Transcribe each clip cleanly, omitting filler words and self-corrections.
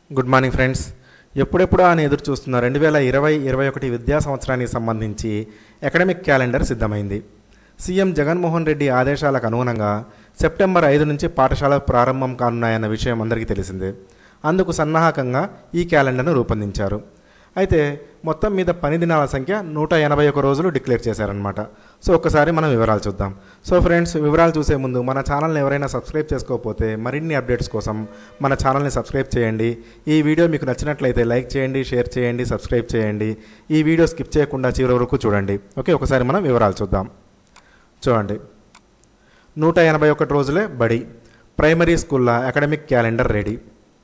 Good morning friends. ఎప్పుడెప్పుడు అని ఎదురు చూస్తున్న 2020-21 విద్యా సంవత్సరానికి సంబంధించి అకాడమిక్ క్యాలెండర్ సిద్ధమైంది. సీఎం జగన్మోహన్ రెడ్డి ఆదేశాలకు అనుగుణంగా సెప్టెంబర్ 5 నుంచి పాఠశాలలు ప్రారంభం కానున్నాయన్న విషయం అందరికీ తెలిసిందే. అందుకు సన్నాహకంగా ఈ క్యాలెండర్ను రూపొందించారు. అయితే మొత్తం మీద పని దినాల సంఖ్య 181 రోజులు డిక్లేర్ చేశారనమాట. సో ఒక్కసారి మనం వివరాలు చూద్దాం. సో ఫ్రెండ్స్, వివరాలు చూసే ముందు మన ఛానల్ని ఎవరైనా సబ్స్క్రైబ్ చేసుకోకపోతే మరిన్ని అప్డేట్స్ కోసం మన ఛానల్ని సబ్స్క్రైబ్ చేయండి. ఈ వీడియో మీకు నచ్చినట్లయితే లైక్ చేయండి, షేర్ చేయండి, సబ్స్క్రైబ్ చేయండి. ఈ వీడియో స్కిప్ చేయకుండా చివరి వరకు చూడండి. ఓకే, ఒకసారి మనం వివరాలు చూద్దాం. చూడండి, 181 రోజులే బడి ప్రైమరీ స్కూళ్ళ అకాడమిక్ క్యాలెండర్ రెడీ.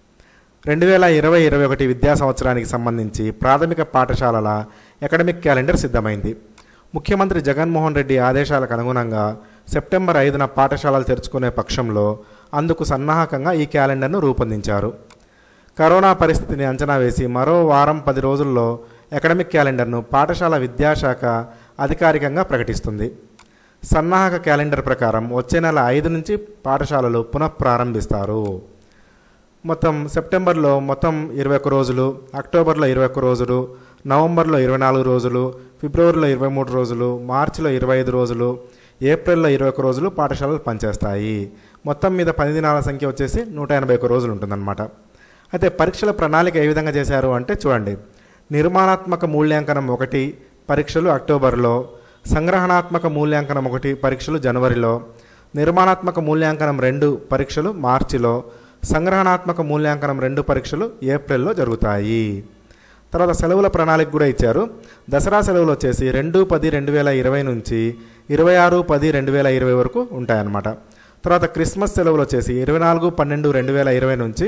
2020-21 విద్యా సంవత్సరానికి సంబంధించి ప్రాథమిక పాఠశాలల అకాడమిక్ క్యాలెండర్ సిద్ధమైంది. ముఖ్యమంత్రి జగన్మోహన్ రెడ్డి ఆదేశాలకు అనుగుణంగా సెప్టెంబర్ 5న పాఠశాలలు తెరుచుకునే పక్షంలో అందుకు సన్నాహకంగా ఈ క్యాలెండర్ను రూపొందించారు. కరోనా పరిస్థితిని అంచనా వేసి మరో వారం 10 రోజుల్లో అకాడమిక్ క్యాలెండర్ను పాఠశాల విద్యాశాఖ అధికారికంగా ప్రకటిస్తుంది. సన్నాహక క్యాలెండర్ ప్రకారం వచ్చే నెల 5 నుంచి పాఠశాలలు పునఃప్రారంభిస్తారు. మొత్తం సెప్టెంబర్లో 21 రోజులు, అక్టోబర్లో 21 రోజులు, నవంబర్లో 24 రోజులు, ఫిబ్రవరిలో 23 రోజులు, మార్చిలో 25 రోజులు, ఏప్రిల్లో 21 రోజులు పాఠశాలలు పనిచేస్తాయి. మొత్తం మీద పని దినాల సంఖ్య వచ్చేసి 181 రోజులు ఉంటుందన్నమాట. అయితే పరీక్షల ప్రణాళిక ఏ విధంగా చేశారు అంటే చూడండి, నిర్మాణాత్మక మూల్యాంకనం 1 పరీక్షలు అక్టోబర్లో, సంగ్రహణాత్మక మూల్యాంకనం 1 పరీక్షలు జనవరిలో, నిర్మాణాత్మక మూల్యాంకనం 2 పరీక్షలు మార్చిలో, సంగ్రహణాత్మక మూల్యాంకనం 2 పరీక్షలు ఏప్రిల్లో జరుగుతాయి. తర్వాత సెలవుల ప్రణాళిక కూడా ఇచ్చారు. దసరా సెలవులు వచ్చేసి 2/10/2020 నుంచి 26/10/2020 వరకు ఉంటాయన్నమాట. తర్వాత క్రిస్మస్ సెలవులు వచ్చేసి 24/12/2020 నుంచి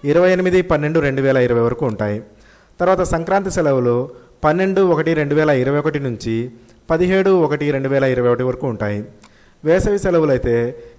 28/12/2020 వరకు ఉంటాయి. తర్వాత సంక్రాంతి సెలవులు 12/1/2021 నుంచి 17/1/2021 వరకు ఉంటాయి. వేసవి సెలవులు అయితే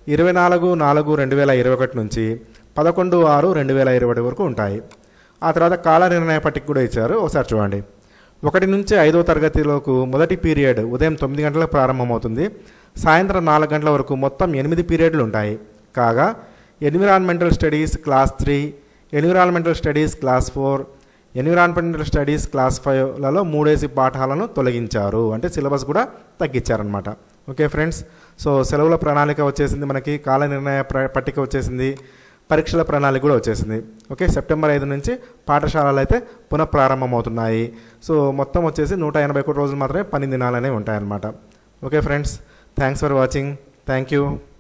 24/4/2021 నుంచి 11/6/2020 వరకు ఉంటాయి. ఆ తర్వాత కాల నిర్ణయ పట్టిక కూడా ఇచ్చారు. ఒకసారి చూడండి, 1 నుంచి 5వ తరగతిలోకి మొదటి పీరియడ్ ఉదయం 9 గంటలకు ప్రారంభమవుతుంది. సాయంత్రం 4 గంటల వరకు మొత్తం 8 పీరియడ్లు ఉంటాయి. కాగా environmental studies class 3, environmental studies class 4, environmental studies class 5లలో 3 పాఠాలను తొలగించారు. అంటే సిలబస్ కూడా తగ్గించారనమాట. ఓకే ఫ్రెండ్స్, సో సెలవుల ప్రణాళిక వచ్చేసింది, మనకి కాల నిర్ణయ పట్టిక వచ్చేసింది, పరీక్షల ప్రణాళిక కూడా వచ్చేసింది. ఓకే, సెప్టెంబర్ 5 నుంచి పాఠశాలలు అయితే పునఃప్రారంభమవుతున్నాయి. సో మొత్తం వచ్చేసి 181 రోజులు మాత్రమే పని దినాలనే ఉంటాయన్నమాట. Okay friends, thanks for watching. Thank you.